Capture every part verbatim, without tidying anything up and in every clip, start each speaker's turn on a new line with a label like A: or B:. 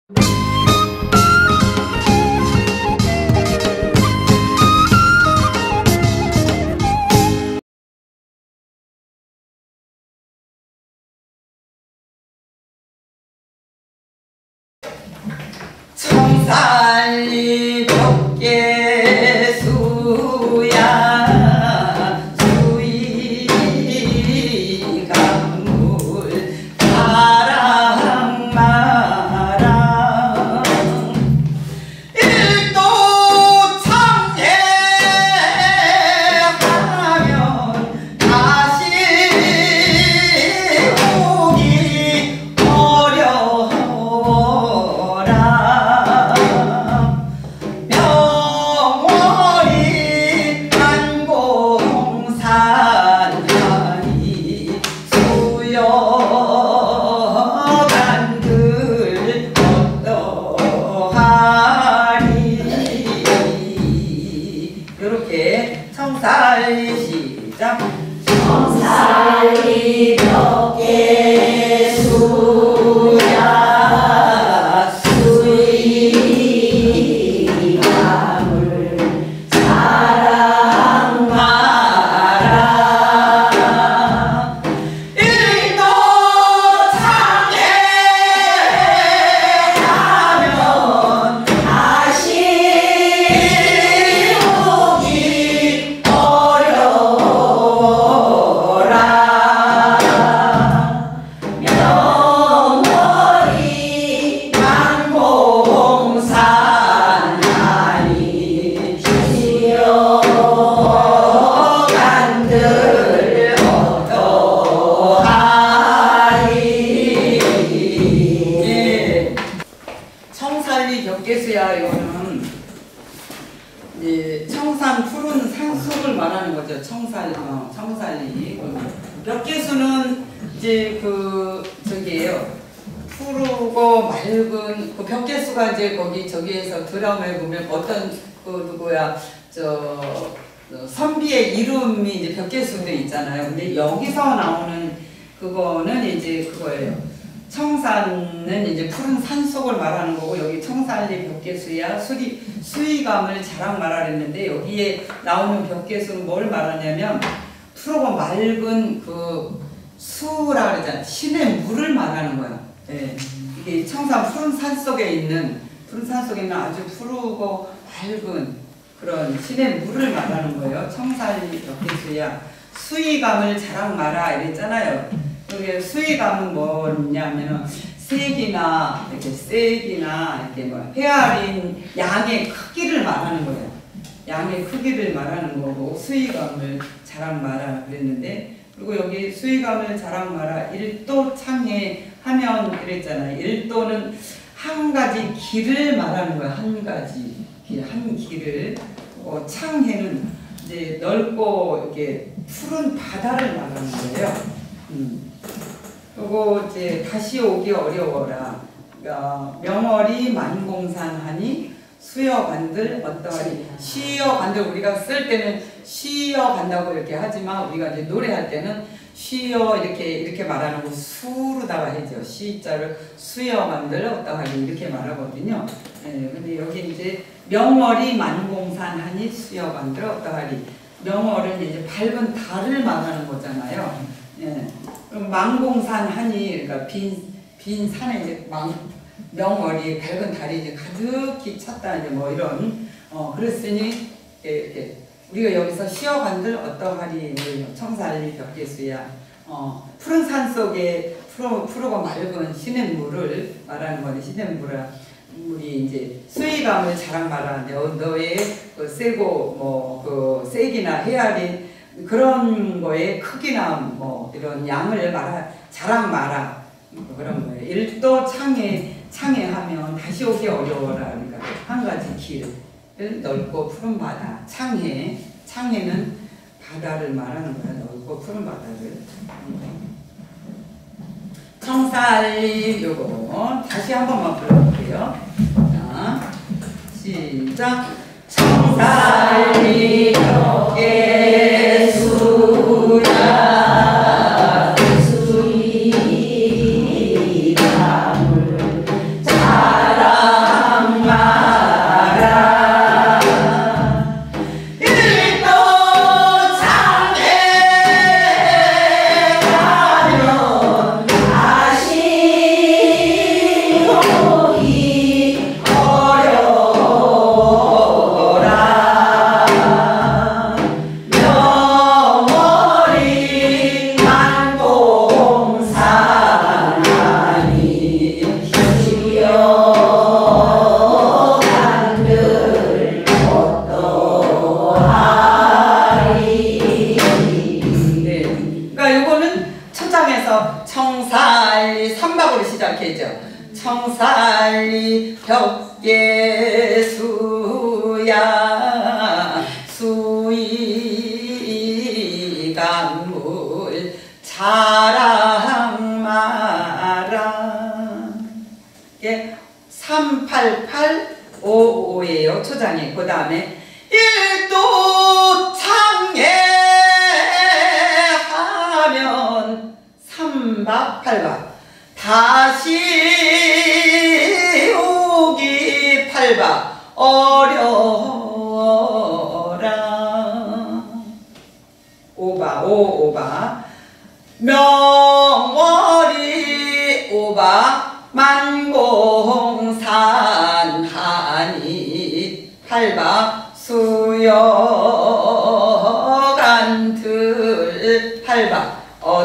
A: 청살리 벽계수야 수위강물 사랑마라 일도 창해하면 다시 오기 어려워라 명월이 안공산하니 수여간들 어떠하리. 이렇게 청살리 시작.
B: 청살리 벽계수야 수위강물 사랑마라
A: 일도 창해하면
B: 다시 오기 어려워라 명월이 안공산하니 수여간들 어떠하리.
A: 예. 청살리 벽계수야 이거는 이제 청산 푸른 산속을 말하는 거죠. 청살 어, 청살리 벽계수는 이제 그 저기예요. 푸르고 맑은 그 벽계수가 이제 거기 저기에서 드라마에 보면 어떤 그 누구야 저 어, 선비의 이름이 이제 벽계수도 있잖아요. 근데 여기서 나오는 그거는 이제 그거예요. 청산은 이제 푸른 산속을 말하는 거고 여기 청살리 벽계수야 수리, 수위감을 자랑 말하랬는데 여기에 나오는 벽계수는 뭘 말하냐면 푸르고 맑은 그 수라 그러잖아. 신의 물을 말하는 거야. 예. 이게 청산 푸른 산속에 있는 푸른 산속에 있는 아주 푸르고 맑은 그런 신의 물을 말하는 거예요. 청살리 벽계수야 수위감을 자랑 마라 이랬잖아요. 여기 수위감은 뭐냐면은 색이나 이렇게 색이나 이렇게 뭐 헤아린 양의 크기를 말하는 거예요. 양의 크기를 말하는 거고 수위감을 자랑 마라 그랬는데 그리고 여기 수위감을 자랑 마라 일도 창해 하면 그랬잖아요. 일도는 한 가지 길을 말하는 거예요. 한 가지 길, 한 길을. 어, 창해는 이제 넓고 이렇게 푸른 바다를 말하는 거예요. 음. 그리고 이제 다시 오기 어려워라. 어, 명월이 만공산하니 수여간들 어떠하리. 쉬어간들 우리가 쓸 때는 쉬어간다고 이렇게 하지만 우리가 이제 노래할 때는 쉬어 이렇게 이렇게 말하는 거 수로다가 해죠. 시자를 수여간들 어떠하리 이렇게 말하거든요. 네, 근데 여기 이제 명월이 만공산하니 수여간들 어떠하리. 명월은 이제 밝은 달을 말하는 거잖아요. 예. 그럼 만공산하니 그러니까 빈, 빈 산에 이제 망, 명월이 밝은 달이 이제 가득히 찼다 이제 뭐 이런 어 그랬으니 이렇게 우리가 여기서 쉬어간들 어떠하리 청살리 벽계수야 어 푸른 산 속에 푸르, 푸르고 맑은 시냇물을 말하는 거네. 시냇물을 물이 이제 수위감을 자랑 말하 너, 너의 그 세고 뭐 그 색이나 헤아린 그런 거에 크기나 뭐 이런 양을 말하 자랑 마라 그런 거예요. 일도 창해 창해하면 다시 오기 어려워라. 그러니까 한 가지 길을 넓고 푸른 바다 창해 창해는 바다를 말하는 거야. 넓고 푸른 바다를. 청살리 요거 다시 한 번만 불러볼게요. 자 시작. 청살리 벽계수야 수위감을 자랑
B: 수여간들 어떠하리.
A: 네. 그러니까 요거는 초장에서 청살리 삼박으로 시작해죠. 청살리 벽계수야 수이간물 자랑마라. 이게 삼팔팔오오예요 초장에. 그 다음에 일도 창예하면 삼박 팔박 다시 오기 팔박 어려라. 오바 오오바 명월이 오바 만공산하니 팔박 수여간들 팔박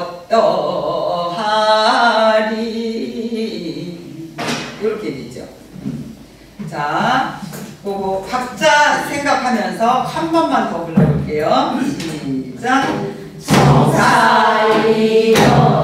A: 어떠하리. 이렇게 되죠. 자, 그거 각자 생각하면서 한 번만 더 불러볼게요. 시작.
B: 청살리